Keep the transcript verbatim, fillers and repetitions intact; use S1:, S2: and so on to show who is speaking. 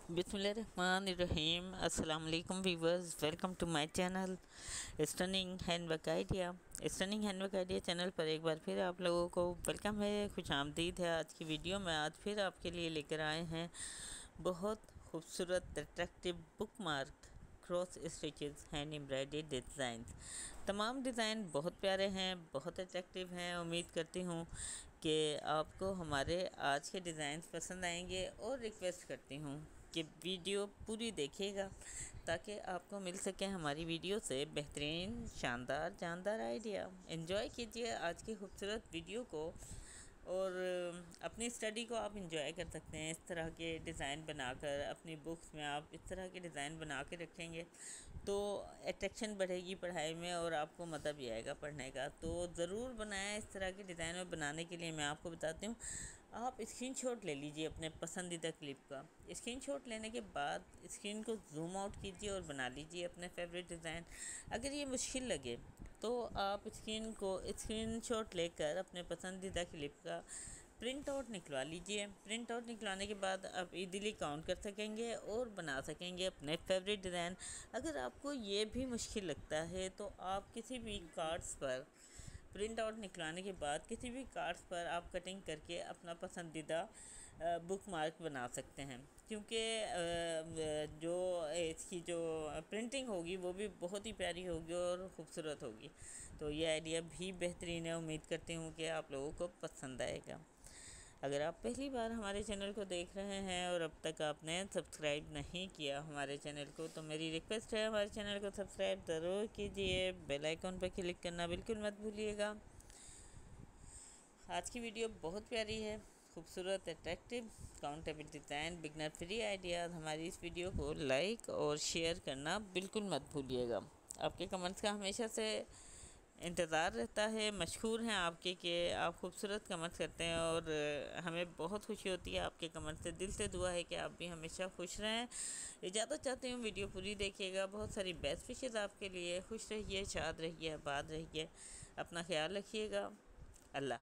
S1: बिस्मिल्लाहिर्रहमानिर्रहीम। अस्सलाम वालेकुम viewers, welcome to my channel stunning handwork idea. Stunning handwork idea channel पर एक बार फिर आप लोगों को वेलकम है, खुश आमदीद है। आज की वीडियो में आज फिर आपके लिए लेकर आए हैं बहुत खूबसूरत attractive bookmark cross stitches hand embroidery design. तमाम डिज़ाइन बहुत प्यारे हैं, बहुत अट्रैक्टिव हैं। उम्मीद करती हूँ कि आपको हमारे आज के डिज़ाइन पसंद आएंगे और रिक्वेस्ट करती हूँ कि वीडियो पूरी देखिएगा ताकि आपको मिल सके हमारी वीडियो से बेहतरीन शानदार जानदार आइडिया। एंजॉय कीजिए आज की खूबसूरत वीडियो को और अपनी स्टडी को आप इंजॉय कर सकते हैं। इस तरह के डिज़ाइन बनाकर अपनी बुक्स में आप इस तरह के डिज़ाइन बना के रखेंगे तो अट्रैक्शन बढ़ेगी पढ़ाई में और आपको मज़ा भी आएगा पढ़ने का। तो ज़रूर बनाएं इस तरह के डिज़ाइन। में बनाने के लिए मैं आपको बताती हूँ, आप स्क्रीनशॉट ले लीजिए अपने पसंदीदा क्लिप का। स्क्रीनशॉट लेने के बाद स्क्रीन को जूम आउट कीजिए और बना लीजिए अपने फेवरेट डिज़ाइन। अगर ये मुश्किल लगे तो आप स्क्रीन को स्क्रीनशॉट लेकर अपने पसंदीदा क्लिप का प्रिंट आउट निकलवा लीजिए। प्रिंट आउट निकलवाने के बाद आप इजीली काउंट कर सकेंगे और बना सकेंगे अपने फेवरेट डिज़ाइन। अगर आपको ये भी मुश्किल लगता है तो आप किसी भी कार्ड्स पर प्रिंट आउट निकलवाने के बाद किसी भी कार्ड्स पर आप कटिंग करके अपना पसंदीदा बुक मार्क बना सकते हैं, क्योंकि जो इसकी जो प्रिंटिंग होगी वो भी बहुत ही प्यारी होगी और ख़ूबसूरत होगी। तो ये आइडिया भी बेहतरीन है। उम्मीद करती हूँ कि आप लोगों को पसंद आएगा। अगर आप पहली बार हमारे चैनल को देख रहे हैं और अब तक आपने सब्सक्राइब नहीं किया हमारे चैनल को तो मेरी रिक्वेस्ट है हमारे चैनल को सब्सक्राइब ज़रूर कीजिए। बेल आइकन पर क्लिक करना बिल्कुल मत भूलिएगा। आज की वीडियो बहुत प्यारी है, खूबसूरत attractive countable design beginner free ideas. हमारी इस वीडियो को लाइक और शेयर करना बिल्कुल मत भूलिएगा। आपके कमेंट्स का हमेशा से इंतज़ार रहता है। मशहूर हैं आपके कि आप खूबसूरत कमेंट्स करते हैं और हमें बहुत खुशी होती है आपके कमेंट्स से। दिल से दुआ है कि आप भी हमेशा खुश रहें। इजाज़त चाहती हूँ, वीडियो पूरी देखिएगा। बहुत सारी बेस्ट विशेज़ आपके लिए। खुश रहिए, शाद रहिए, आबाद रहिए, अपना ख्याल रखिएगा। अल्लाह।